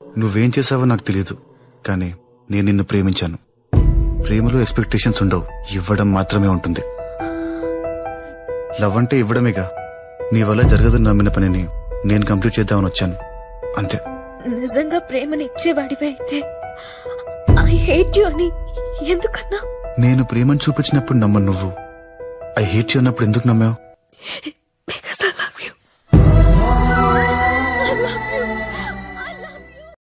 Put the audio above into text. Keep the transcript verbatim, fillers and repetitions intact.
నువ్వేం చేసావో నాకు తెలియదు, కానీ నేను నిన్ను ప్రేమించాను. ప్రేమలో ఎక్స్పెక్టేషన్స్ ఉండవు, ఇవ్వడం మాత్రమే ఉంటుంది. లవ్ అంటే ఇవ్వడమేగా. నీ వల్ల జరగదని నమ్మిన పనిని నేను కంప్లీట్ చేద్దామని వచ్చాను, అంతే. నిజంగా ప్రేమని ఇచ్చేవాడివే అయితే ఐ హేట్ యు అని ఎందుకన్నా? నేను ప్రేమను చూపించినప్పుడు నమ్మను నువ్వు. ఐ హేట్ యు అన్నప్పుడు ఎందుకు నమ్మావు?